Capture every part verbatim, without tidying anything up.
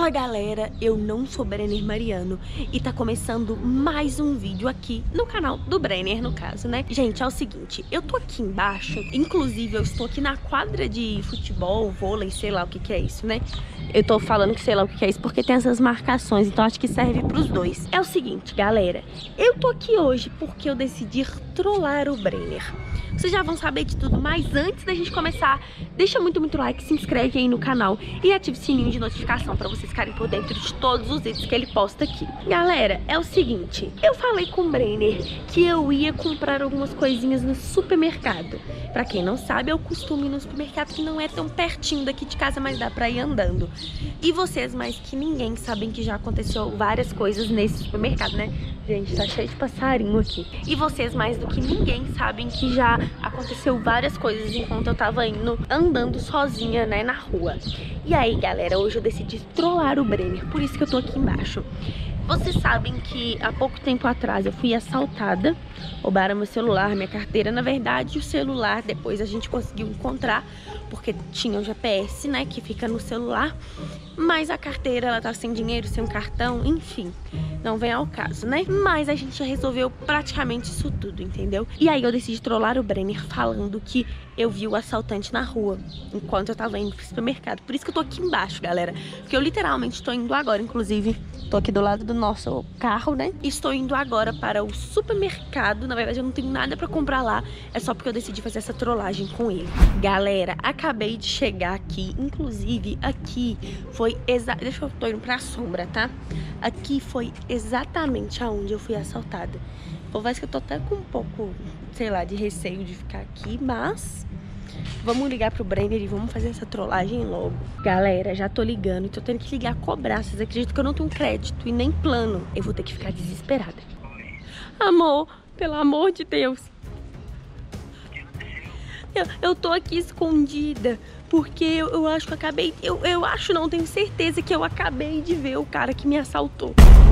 Fala galera, eu não sou Brenner Mariano e tá começando mais um vídeo aqui no canal do Brenner, no caso, né? Gente, é o seguinte, eu tô aqui embaixo, inclusive eu estou aqui na quadra de futebol, vôlei, sei lá o que que é isso, né? Eu tô falando que sei lá o que que é isso porque tem essas marcações, então acho que serve pros dois. É o seguinte, galera, eu tô aqui hoje porque eu decidi trollar o Brenner. Vocês já vão saber de tudo, mas antes da gente começar, deixa muito, muito like, se inscreve aí no canal e ative o sininho de notificação pra vocês ficarem por dentro de todos os vídeos que ele posta aqui. Galera, é o seguinte, eu falei com o Brenner que eu ia comprar algumas coisinhas no supermercado. Pra quem não sabe, eu costumo ir no supermercado que não é tão pertinho daqui de casa, mas dá pra ir andando. E vocês, mais que ninguém, sabem que já aconteceu várias coisas nesse supermercado, né? Gente, tá cheio de passarinho aqui. E vocês, mais do que ninguém, sabem que já aconteceu várias coisas enquanto eu tava indo, andando sozinha, né, na rua. E aí, galera, hoje eu decidi trollar o Brenner, por isso que eu tô aqui embaixo. Vocês sabem que há pouco tempo atrás eu fui assaltada, roubaram meu celular, minha carteira. Na verdade, o celular depois a gente conseguiu encontrar, porque tinha o G P S, né, que fica no celular. Mas a carteira, ela tá sem dinheiro, sem um cartão, enfim, não vem ao caso, né? Mas a gente já resolveu praticamente isso tudo, entendeu? E aí eu decidi trollar o Brenner falando que eu vi o assaltante na rua, enquanto eu tava indo pro supermercado. Por isso que eu tô aqui embaixo, galera, porque eu literalmente tô indo agora, inclusive, tô aqui do lado do nosso carro, né? Estou indo agora para o supermercado. Na verdade, eu não tenho nada pra comprar lá. É só porque eu decidi fazer essa trollagem com ele. Galera, acabei de chegar aqui. Inclusive, aqui foi exatamente... Deixa eu... tô indo pra sombra, tá? Aqui foi exatamente aonde eu fui assaltada. Confesso que eu tô até com um pouco, sei lá, de receio de ficar aqui, mas... vamos ligar pro Brenner e vamos fazer essa trollagem logo. Galera, já tô ligando e tô tendo que ligar a cobrar. Vocês acreditam que eu não tenho crédito e nem plano? Eu vou ter que ficar desesperada. Amor, pelo amor de Deus. Eu, eu tô aqui escondida porque eu, eu acho que eu acabei... Eu, eu acho, não, tenho certeza que eu acabei de ver o cara que me assaltou.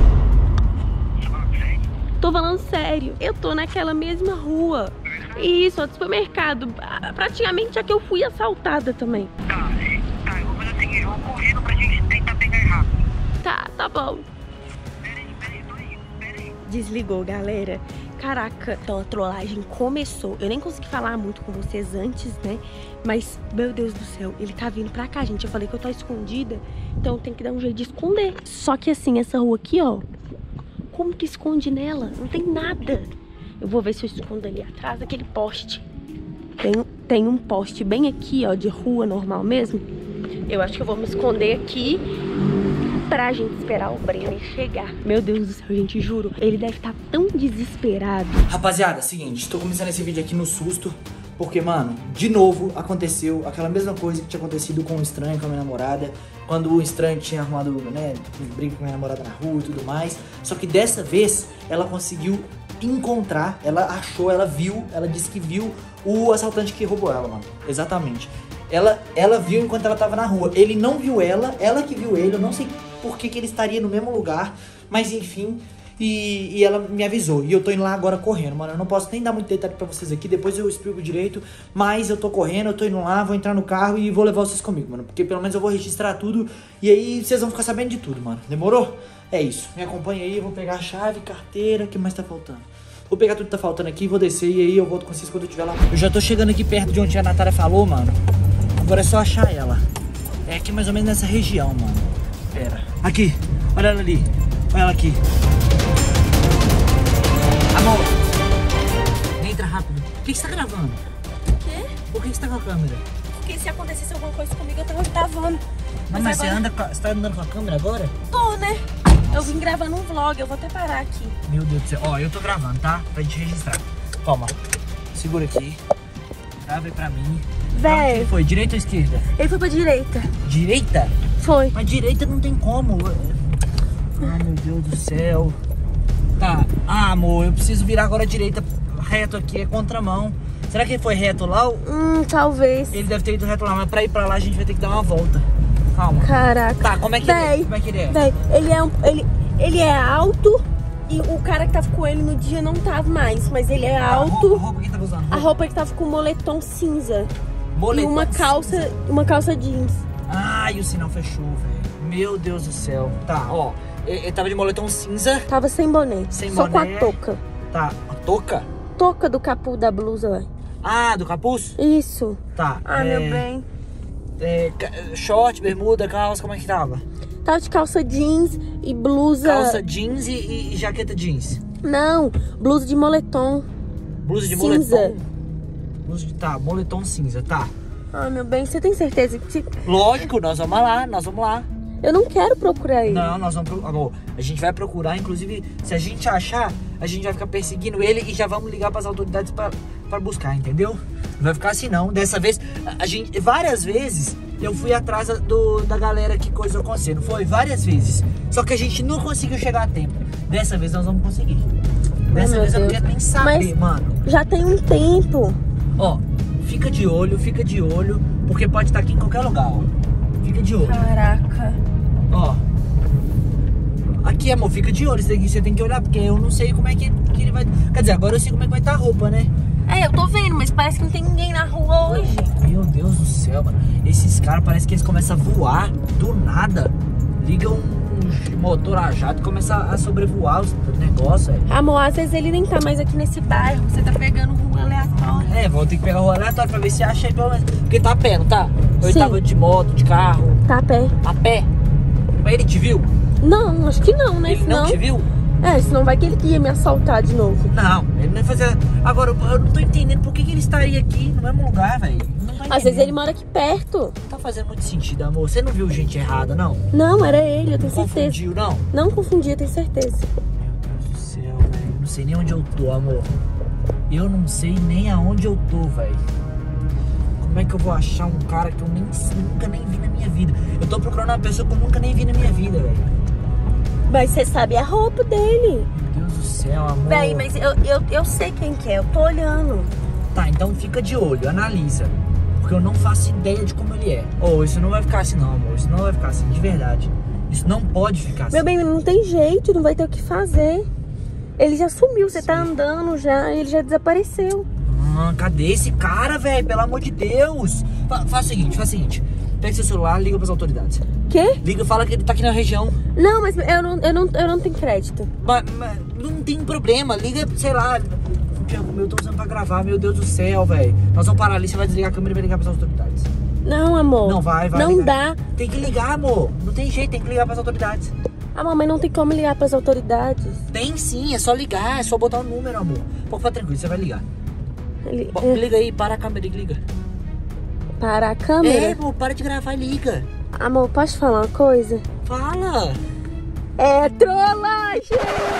Tô falando sério, eu tô naquela mesma rua. Isso, ó, do supermercado. Praticamente a que eu fui assaltada também. Tá, tá, eu vou fazer o seguinte, eu vou correndo pra gente tentar pegar rápido. Tá, tá bom. Peraí, peraí, tô aí, peraí. Desligou, galera. Caraca, então a trollagem começou. Eu nem consegui falar muito com vocês antes, né? Mas, meu Deus do céu, ele tá vindo pra cá, gente. Eu falei que eu tô escondida, então tem que dar um jeito de esconder. Só que assim, essa rua aqui, ó, como que esconde nela? Não tem nada. Eu vou ver se eu escondo ali atrás daquele poste. Tem, tem um poste bem aqui, ó, de rua normal mesmo. Eu acho que eu vou me esconder aqui pra gente esperar o Brenner chegar. Meu Deus do céu, gente, juro. Ele deve estar tão desesperado. Rapaziada, seguinte, tô começando esse vídeo aqui no susto. Porque, mano, de novo aconteceu aquela mesma coisa que tinha acontecido com o estranho, com a minha namorada. Quando o estranho tinha arrumado, né, briga com a minha namorada na rua e tudo mais. Só que dessa vez, ela conseguiu encontrar, ela achou, ela viu, ela disse que viu o assaltante que roubou ela, mano. Exatamente. Ela, ela viu enquanto ela tava na rua. Ele não viu ela, ela que viu ele. Eu não sei por que que ele estaria no mesmo lugar, mas enfim... E, e ela me avisou, e eu tô indo lá agora correndo, mano. Eu não posso nem dar muito detalhe pra vocês aqui, depois eu explico direito. Mas eu tô correndo, eu tô indo lá, vou entrar no carro e vou levar vocês comigo, mano. Porque pelo menos eu vou registrar tudo e aí vocês vão ficar sabendo de tudo, mano. Demorou? É isso, me acompanha aí, eu vou pegar a chave, carteira, o que mais tá faltando? Vou pegar tudo que tá faltando aqui, vou descer e aí eu volto com vocês quando eu estiver lá. Eu já tô chegando aqui perto de onde a Natália falou, mano. Agora é só achar ela. É aqui mais ou menos nessa região, mano. Pera. Aqui, olha ela ali, olha ela aqui. Amor, entra rápido. Por que, que você tá gravando? O quê? Por que, que você tá com a câmera? Porque se acontecesse alguma coisa comigo, eu tava gravando. Não, mas, mas agora... você, anda com a... você tá andando com a câmera agora? Tô, né? Eu vim gravando um vlog, eu vou até parar aqui. Meu Deus do céu. Ó, eu tô gravando, tá? Pra gente registrar. Toma, segura aqui. Grava aí pra mim. Véi. Ele foi, direita ou esquerda? Ele foi pra direita. Direita? Foi. Mas direita não tem como. Ah, meu Deus do céu. Tá, ah, amor, eu preciso virar agora à direita, reto aqui, é contramão. Será que ele foi reto lá? Hum, talvez. Ele deve ter ido reto lá, mas pra ir pra lá a gente vai ter que dar uma volta. Calma. Caraca. Tá, como é que, véi, ele, é? Como é, que ele é? Véi, ele é, um, ele, ele é alto e o cara que tava com ele no dia não tava mais, mas ele é alto. A roupa que ele tava usando? Roupa? A roupa ele tava com moletom cinza. Moletom e uma calça, cinza. uma calça jeans. Ai, o sinal fechou, velho. Meu Deus do céu. Tá, ó. Ele, ele tava de moletom cinza. Tava sem boné. Sem Só boné. com a touca. Tá, a touca? Touca do capuz da blusa, ué. Ah, do capuz? Isso. Tá. Ah, é, meu bem. É, short, bermuda, calça, como é que tava? Tava de calça jeans e blusa... Calça jeans e, e, e jaqueta jeans. Não, blusa de moletom. Blusa de Cinza. moletom? Blusa de... Tá, moletom cinza, tá. Ah, meu bem, você tem certeza que... se- Lógico, nós vamos lá, nós vamos lá. Eu não quero procurar ele. Não, nós vamos... pro- Amor, a gente vai procurar, inclusive, se a gente achar, a gente vai ficar perseguindo ele e já vamos ligar pras autoridades pra, pra buscar, entendeu? Não vai ficar assim, não. Dessa vez, a, a gente... Várias vezes, eu fui atrás do, da galera que coisou com você, não foi? Várias vezes. Só que a gente não conseguiu chegar a tempo. Dessa vez, nós vamos conseguir. Dessa meu vez, eu não Deus. quero nem saber, Mas- mano. Já tem um tempo. Ó, fica de olho, fica de olho, porque pode estar aqui em qualquer lugar, ó. Fica de olho. Caraca. Ó. Aqui, amor, fica de olho. Isso daqui você tem que olhar, porque eu não sei como é que, que ele vai... Quer dizer, agora eu sei como é que vai estar a roupa, né? É, eu tô vendo, mas parece que não tem ninguém na rua hoje. Meu Deus do céu, mano. Esses caras parece que eles começam a voar do nada. Ligam um motor a jato e começam a sobrevoar os negócios, velho. Amor, às vezes ele nem tá mais aqui nesse bairro. Você tá pegando rua aleatória. É, vou ter que pegar o aleatório pra ver se acha aí pelo menos. Porque tá a pé, não tá? Ou ele Sim. tava de moto, de carro, Tá a pé. a pé. Mas ele te viu? Não, acho que não, né? Ele não Senão... te viu? É, senão vai que ele ia me assaltar de novo. Não, ele não ia fazer. Agora, eu eu não tô entendendo por que, que ele estaria aqui no mesmo lugar, velho. Não tô Às entendendo. vezes ele mora aqui perto. Não tá fazendo muito sentido, amor. Você não viu gente errada, não? Não, era ele, eu tenho certeza. Confundiu, não? Não confundi, eu tenho certeza. Meu Deus do céu, velho. Eu não sei nem onde eu tô, amor. Eu não sei nem aonde eu tô, velho. Como é que eu vou achar um cara que eu nem, nunca nem vi na minha vida? Eu tô procurando uma pessoa que eu nunca nem vi na minha vida, velho. Mas você sabe a roupa dele. Meu Deus do céu, amor. Véi, mas eu, eu, eu sei quem que é, eu tô olhando. Tá, então fica de olho, analisa. Porque eu não faço ideia de como ele é. Ô, isso não vai ficar assim não, amor. Isso não vai ficar assim, de verdade. Isso não pode ficar assim. Meu bem, não tem jeito, não vai ter o que fazer. Ele já sumiu, você tá andando já, ele já desapareceu. Ah, cadê esse cara, velho? Pelo amor de Deus. Fa faz o seguinte, faz o seguinte. Pega seu celular, liga pras autoridades. Quê? Liga e fala que ele tá aqui na região. Não, mas eu não, eu não, eu não tenho crédito. Mas, mas não tem problema. Liga, sei lá. Eu tô usando pra gravar, meu Deus do céu, velho. Nós vamos parar ali, você vai desligar a câmera e vai ligar pras autoridades. Não, amor. Não, vai, vai. Não ligar. dá. Tem que ligar, amor. Não tem jeito, tem que ligar pras autoridades. Amor, mas não tem como ligar pras autoridades. Tem sim, é só ligar, é só botar o número, amor. Pode ficar tranquilo, você vai ligar. Ele, Bo- é, Liga aí, para a câmera e liga. para a câmera. É, amor, para de gravar e liga. Amor, posso falar uma coisa? Fala. É trollagem!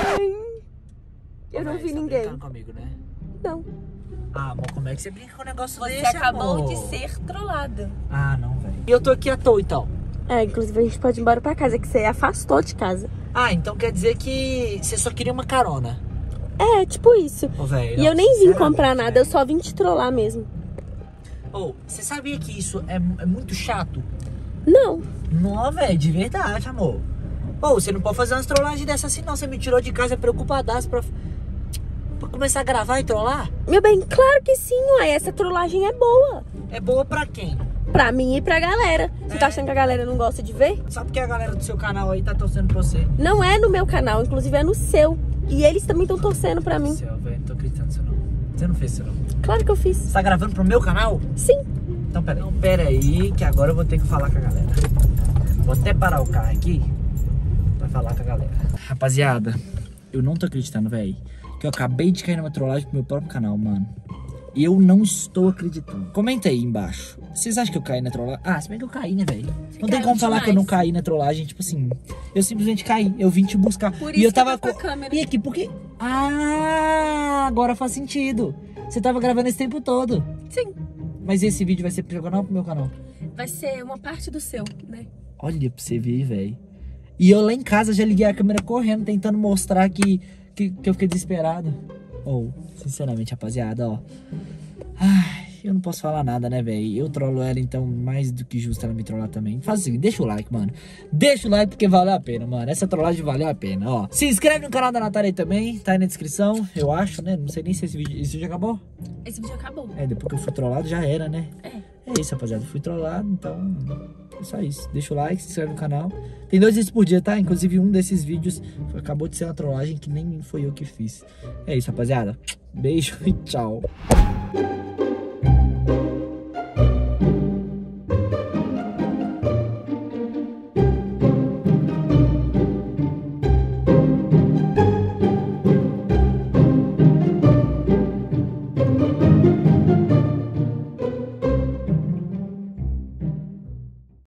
Eu não Véi, vi você tá ninguém. brincando comigo, né? Não. Ah, amor, como é que você brinca com o negócio Você desse, acabou amor? de ser trollada. Ah, não, velho. E eu tô aqui à toa, então. É, inclusive a gente pode ir embora pra casa, que você afastou de casa. Ah, então quer dizer que você só queria uma carona. É, tipo isso. Ô, velho. E eu nem vim comprar nada, eu só vim te trollar mesmo. Ô, você sabia que isso é, é muito chato? Não. Não, velho, de verdade, amor. Ô, você não pode fazer umas trollagens dessas assim, não. Você me tirou de casa preocupadaço pra, pra começar a gravar e trollar? Meu bem, claro que sim, uai. Essa trollagem é boa. É boa pra quem? Pra mim e pra galera. Você tá achando que a galera não gosta de ver? Só porque a galera do seu canal aí tá torcendo pra você. Não é no meu canal, inclusive é no seu. E eles também estão torcendo pra mim. Céu, velho, não tô acreditando nisso não. Você não fez isso não. Claro que eu fiz. Você tá gravando pro meu canal? Sim. Então pera aí. Então, pera aí, que agora eu vou ter que falar com a galera. Vou até parar o carro aqui pra falar com a galera. Rapaziada, eu não tô acreditando, velho, que eu acabei de cair numa trollagem pro meu próprio canal, mano. E eu não estou acreditando. Comenta aí embaixo. Vocês acham que eu caí na trollagem? Ah, se bem que eu caí, né, velho? Não tem como falar que eu não caí na trollagem. Tipo assim, eu simplesmente caí. Eu vim te buscar. Por e isso eu tava que eu tô com com a câmera. E aqui, por quê? Ah, agora faz sentido. Você tava gravando esse tempo todo. Sim. Mas esse vídeo vai ser pro seu canal ou pro meu canal? Vai ser uma parte do seu, né? Olha pra você ver, velho. E eu lá em casa já liguei a câmera correndo, tentando mostrar que, que, que eu fiquei desesperado. Ou, oh, sinceramente, rapaziada, ó. Ai, eu não posso falar nada, né, velho? Eu trollo ela, então mais do que justo ela me trollar também. Faz o seguinte, deixa o like, mano. Deixa o like porque valeu a pena, mano. Essa trollagem valeu a pena, ó. Se inscreve no canal da Natália aí também, tá aí na descrição, eu acho, né? Não sei nem se esse vídeo, esse vídeo acabou. Esse vídeo acabou. É, depois que eu fui trollado já era, né? É. É isso, rapaziada. Fui trollado, então é só isso. Deixa o like, se inscreve no canal. Tem dois vídeos por dia, tá? Inclusive um desses vídeos acabou de ser uma trollagem que nem foi eu que fiz. É isso, rapaziada. Beijo e tchau.